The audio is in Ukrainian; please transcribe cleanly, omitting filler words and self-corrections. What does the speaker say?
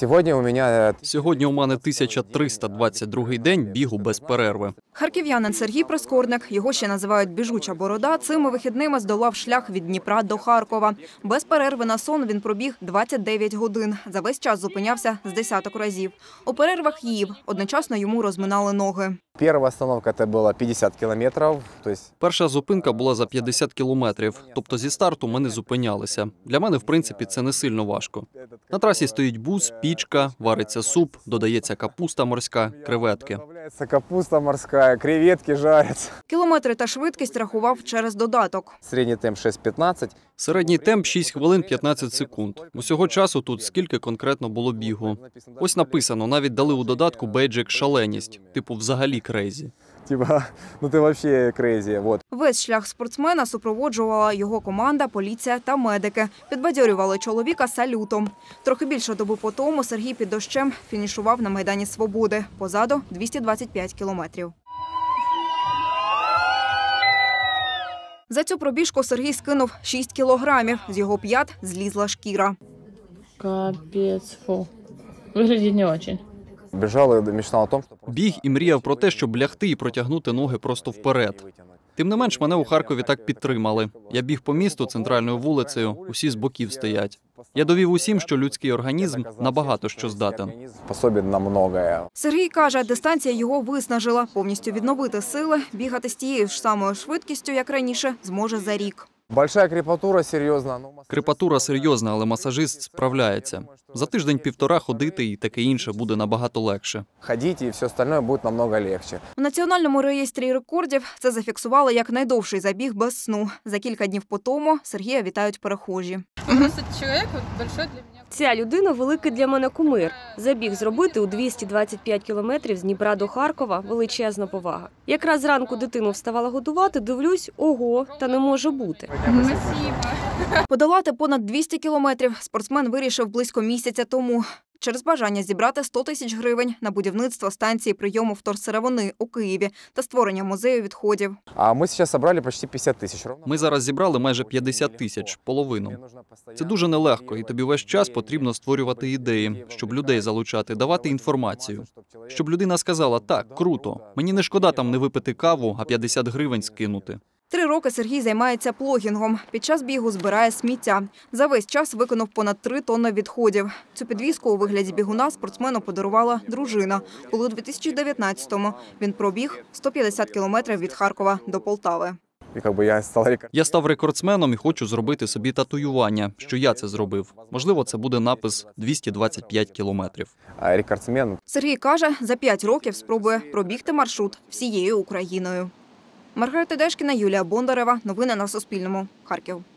Сьогодні у мене 1322-й день бігу без перерви. Харків'янин Сергій Прискорник, його ще називають «біжуча борода», цими вихідними здолав шлях від Дніпра до Харкова. Без перерви на сон він пробіг 29 годин. За весь час зупинявся з десяток разів. У перервах їв, одночасно йому розминали ноги. перша остановка це було 50 кілометрів. Перша зупинка була за 50 кілометрів, тобто зі старту ми не зупинялися. Для мене, в принципі, це не сильно важко. На трасі стоїть бус, пічка, вариться суп, додається капуста морська, креветки. Капуста морська, креветки жаряться. Кілометри та швидкість рахував через додаток. Середній темп 6:15. Середній темп 6 хвилин 15 секунд. Усього часу тут скільки конкретно було бігу. Ось написано, навіть дали у додатку бейджик «шаленість», типу взагалі крейзі. Типа, ну ти взагалі крейзі. Вот. Весь шлях спортсмена супроводжувала його команда, поліція та медики. Підбадьорювали чоловіка салютом. Трохи більше доби по тому Сергій під дощем фінішував на Майдані Свободи. Позаду 225 кілометрів. За цю пробіжку Сергій скинув 6 кілограмів. З його п'ят злізла шкіра. Капець, фу. Виглядить не дуже. Біжав і мечтав о тому, що... Біг і мріяв про те, щоб лягти і протягнути ноги просто вперед. Тим не менш, мене у Харкові так підтримали. Я біг по місту центральною вулицею, усі з боків стоять. Я довів усім, що людський організм набагато що здатен. Способен на многое. Сергій каже, дистанція його виснажила. Повністю відновити сили, бігати з тією ж самою швидкістю, як раніше, зможе за рік. Большая крепатура, серйозна. Крепатура серйозна, але масажист справляється. За тиждень-півтора ходити і таке інше буде набагато легше. Ходити і все остальне буде намного легше. У Національному реєстрі рекордів це зафіксували як найдовший забіг без сну. За кілька днів по тому Сергія вітають перехожі. Ця людина – великий для мене кумир. Забіг зробити у 225 кілометрів з Дніпра до Харкова – величезна повага. Якраз зранку дитину вставала годувати, дивлюсь – ого, та не може бути. Подолати понад 200 кілометрів спортсмен вирішив близько місяця тому. Через бажання зібрати 100 тисяч гривень на будівництво станції прийому вторсировини у Києві та створення музею відходів. А ми зараз зібрали почти 50 тисяч. Ми зараз зібрали майже 50 тисяч, половину. Це дуже нелегко, і тобі весь час потрібно створювати ідеї, щоб людей залучати, давати інформацію. Щоб людина сказала, так, круто, мені не шкода там не випити каву, а 50 гривень скинути. 3 роки Сергій займається плогінгом. Під час бігу збирає сміття. За весь час виконав понад 3 тонни відходів. Цю підвіску у вигляді бігуна спортсмену подарувала дружина, коли у 2019-му він пробіг 150 кілометрів від Харкова до Полтави. Я став рекордсменом і хочу зробити собі татуювання, що я це зробив. Можливо, це буде напис «225 кілометрів». Рекордсмен. Сергій каже, за 5 років спробує пробігти маршрут всією Україною. Маргарита Дешкіна, Юлія Бондарева. Новини на Суспільному. Харків.